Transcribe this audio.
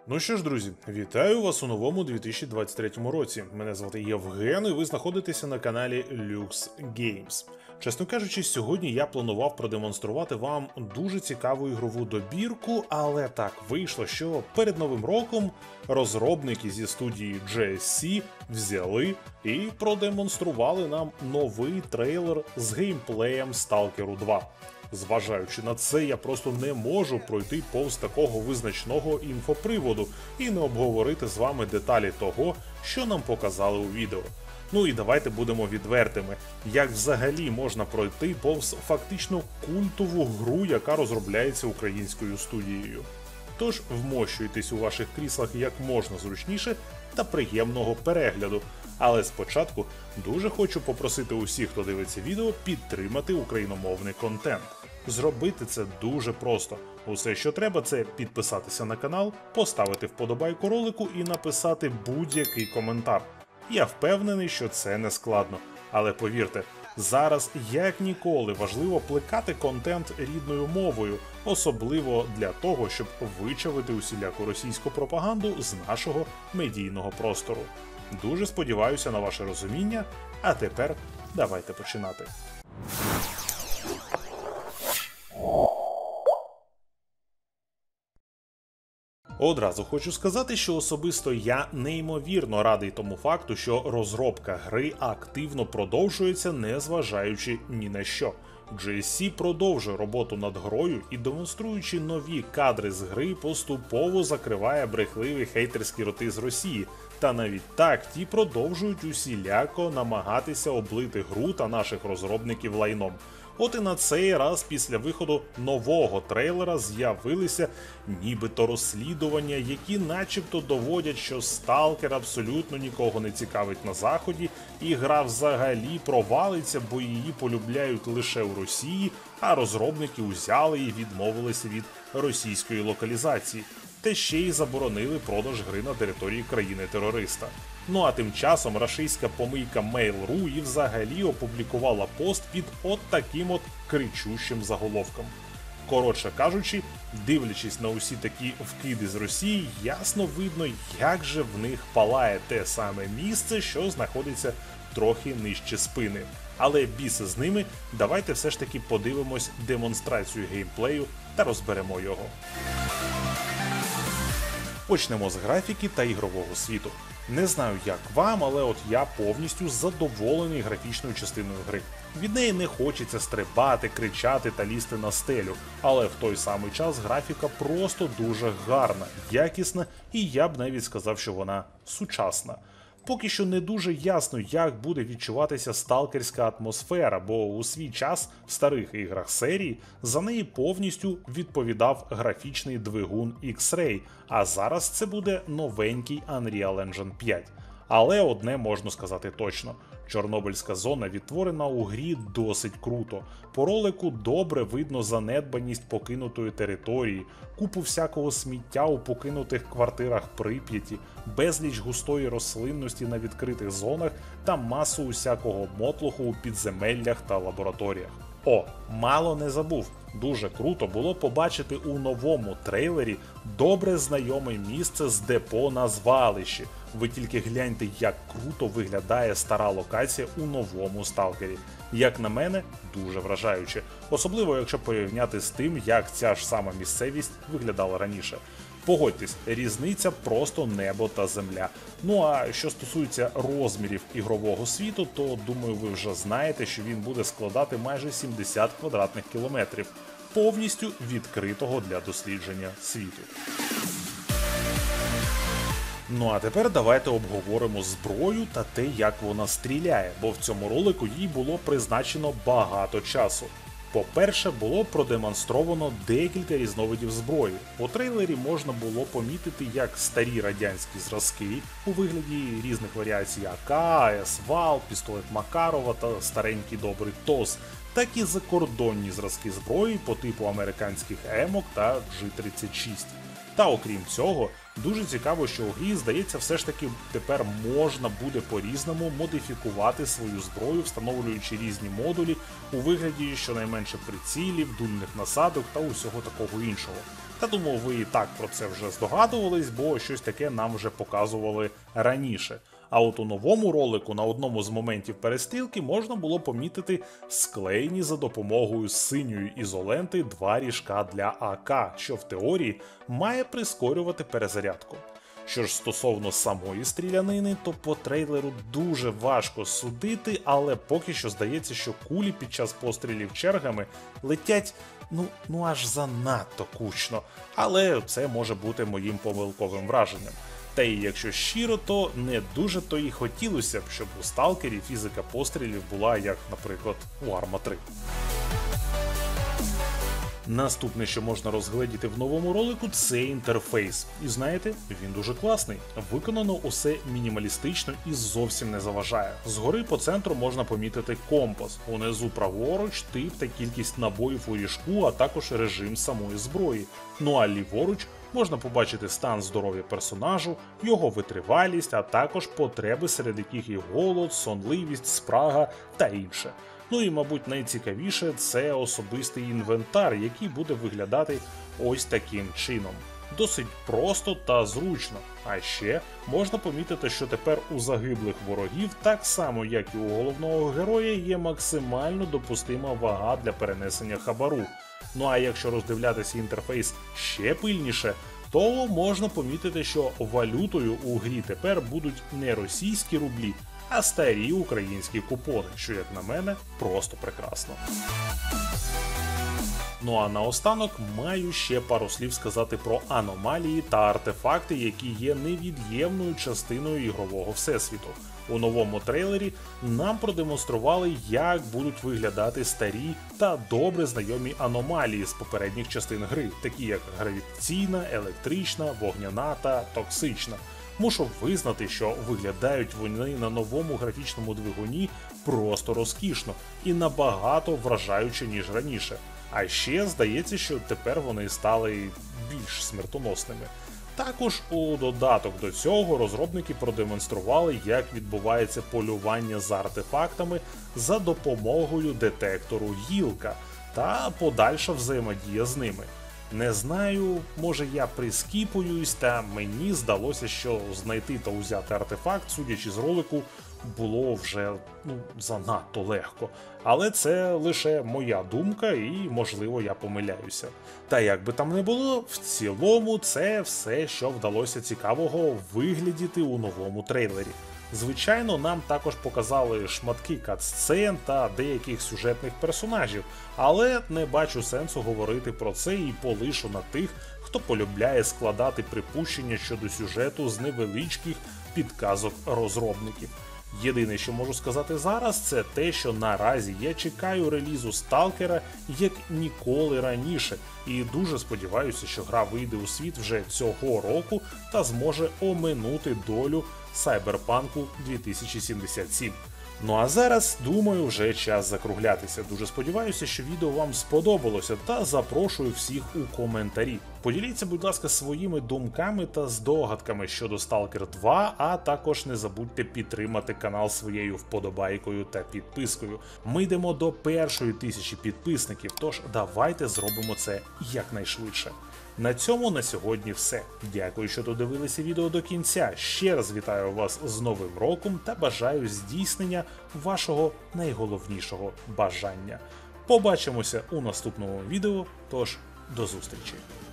Ну що ж, друзі, вітаю вас у новому 2023 році. Мене звати Євген, і ви знаходитеся на каналі Lux Games. Чесно кажучи, сьогодні я планував продемонструвати вам дуже цікаву ігрову добірку, але так вийшло, що перед Новим роком розробники зі студії GSC взяли і продемонстрували нам новий трейлер з геймплеєм Stalker 2. Зважаючи на це, я просто не можу пройти повз такого визначного інфоприводу і не обговорити з вами деталі того, що нам показали у відео. Ну і давайте будемо відвертими, як взагалі можна пройти повз фактично культову гру, яка розробляється українською студією. Тож вмощуйтесь у ваших кріслах як можна зручніше та приємного перегляду. Але спочатку дуже хочу попросити усіх, хто дивиться відео, підтримати україномовний контент. Зробити це дуже просто. Усе, що треба, це підписатися на канал, поставити вподобайку ролику і написати будь-який коментар. Я впевнений, що це не складно. Але повірте, зараз як ніколи важливо плекати контент рідною мовою, особливо для того, щоб вичавити усіляку російську пропаганду з нашого медійного простору. Дуже сподіваюся на ваше розуміння, а тепер давайте починати. Одразу хочу сказати, що особисто я неймовірно радий тому факту, що розробка гри активно продовжується, незважаючи ні на що. GSC продовжує роботу над грою і, демонструючи нові кадри з гри, поступово закриває брехливі хейтерські роти з Росії. Та навіть так, ті продовжують усіляко намагатися облити гру та наших розробників лайном. От і на цей раз після виходу нового трейлера з'явилися нібито розслідування, які начебто доводять, що Сталкер абсолютно нікого не цікавить на Заході, і гра взагалі провалиться, бо її полюбляють лише у Росії, а розробники узяли і відмовилися від російської локалізації. Та ще й заборонили продаж гри на території країни-терориста. Ну а тим часом рашистська помийка Mail.ru і взагалі опублікувала пост під от таким от кричущим заголовком. Коротше кажучи, дивлячись на усі такі вкиди з Росії, ясно видно, як же в них палає те саме місце, що знаходиться трохи нижче спини. Але біси з ними, давайте все ж таки подивимось демонстрацію геймплею та розберемо його. Почнемо з графіки та ігрового світу. Не знаю як вам, але от я повністю задоволений графічною частиною гри. Від неї не хочеться стрибати, кричати та лізти на стелю, але в той самий час графіка просто дуже гарна, якісна і я б навіть сказав, що вона сучасна. Поки що не дуже ясно, як буде відчуватися сталкерська атмосфера, бо у свій час в старих іграх серії за неї повністю відповідав графічний двигун X-Ray, а зараз це буде новенький Unreal Engine 5. Але одне можна сказати точно. Чорнобильська зона відтворена у грі досить круто. По ролику добре видно занедбаність покинутої території, купу всякого сміття у покинутих квартирах Прип'яті, безліч густої рослинності на відкритих зонах та масу усякого мотлуху у підземеллях та лабораторіях. О, мало не забув. Дуже круто було побачити у новому трейлері добре знайоме місце з депо на звалищі. Ви тільки гляньте, як круто виглядає стара локація у новому Сталкері. Як на мене, дуже вражаюче. Особливо, якщо порівняти з тим, як ця ж сама місцевість виглядала раніше. Погодьтесь, різниця просто небо та земля. Ну а що стосується розмірів ігрового світу, то думаю ви вже знаєте, що він буде складати майже 70 квадратних кілометрів, повністю відкритого для дослідження світу. Ну а тепер давайте обговоримо зброю та те, як вона стріляє, бо в цьому ролику їй було призначено багато часу. По-перше, було продемонстровано декілька різновидів зброї. У трейлері можна було помітити як старі радянські зразки у вигляді різних варіацій АК, АС-ВАЛ, пістолет Макарова та старенький добрий ТОС, так і закордонні зразки зброї по типу американських ЕМОК та G36. Та окрім цього, дуже цікаво, що у грі, здається, все ж таки тепер можна буде по-різному модифікувати свою зброю, встановлюючи різні модулі у вигляді щонайменше прицілів, дульних насадок та усього такого іншого. Та думаю, ви і так про це вже здогадувались, бо щось таке нам вже показували раніше. А от у новому ролику на одному з моментів перестрілки можна було помітити склеєні за допомогою синьої ізоленти два ріжка для АК, що в теорії має прискорювати перезарядку. Що ж стосовно самої стрілянини, то по трейлеру дуже важко судити, але поки що здається, що кулі під час пострілів чергами летять ну аж занадто кучно, але це може бути моїм помилковим враженням. Та і якщо щиро, то не дуже то і хотілося б, щоб у Сталкері фізика пострілів була як, наприклад, у Arma 3. Наступне, що можна розгледіти в новому ролику, це інтерфейс. І знаєте, він дуже класний. Виконано усе мінімалістично і зовсім не заважає. Згори по центру можна помітити компас, унизу праворуч тип та кількість набоїв у ріжку, а також режим самої зброї. Ну а ліворуч можна побачити стан здоров'я персонажу, його витривалість, а також потреби, серед яких і голод, сонливість, спрага та інше. Ну і, мабуть, найцікавіше – це особистий інвентар, який буде виглядати ось таким чином. Досить просто та зручно. А ще можна помітити, що тепер у загиблих ворогів, так само як і у головного героя, є максимально допустима вага для перенесення хабару. Ну а якщо роздивлятися інтерфейс ще пильніше, то можна помітити, що валютою у грі тепер будуть не російські рублі, а старі українські купони, що, як на мене, просто прекрасно. Ну а наостанок маю ще пару слів сказати про аномалії та артефакти, які є невід'ємною частиною ігрового всесвіту. У новому трейлері нам продемонстрували, як будуть виглядати старі та добре знайомі аномалії з попередніх частин гри, такі як гравітаційна, електрична, вогняна та токсична. Мушу визнати, що виглядають вони на новому графічному двигуні просто розкішно і набагато вражаюче, ніж раніше. А ще здається, що тепер вони стали більш смертоносними. Також у додаток до цього розробники продемонстрували, як відбувається полювання за артефактами за допомогою детектору гілка та подальша взаємодія з ними. Не знаю, може я прискіпуюсь, та мені здалося, що знайти та узяти артефакт, судячи з ролику, було вже занадто легко. Але це лише моя думка і, можливо, я помиляюся. Та як би там не було, в цілому це все, що вдалося цікавого виглядіти у новому трейлері. Звичайно, нам також показали шматки катсцен та деяких сюжетних персонажів, але не бачу сенсу говорити про це і полишу на тих, хто полюбляє складати припущення щодо сюжету з невеличких підказок розробників. Єдине, що можу сказати зараз, це те, що наразі я чекаю релізу Сталкера як ніколи раніше, і дуже сподіваюся, що гра вийде у світ вже цього року та зможе оминути долю Cyberpunk 2077. Ну а зараз, думаю, вже час закруглятися. Дуже сподіваюся, що відео вам сподобалося, та запрошую всіх у коментарі. Поділіться, будь ласка, своїми думками та здогадками щодо Stalker 2, а також не забудьте підтримати канал своєю вподобайкою та підпискою. Ми йдемо до 1000 підписників, тож давайте зробимо це якнайшвидше. На цьому на сьогодні все. Дякую, що додивилися відео до кінця. Ще раз вітаю вас з Новим роком та бажаю здійснення вашого найголовнішого бажання. Побачимося у наступному відео, тож до зустрічі!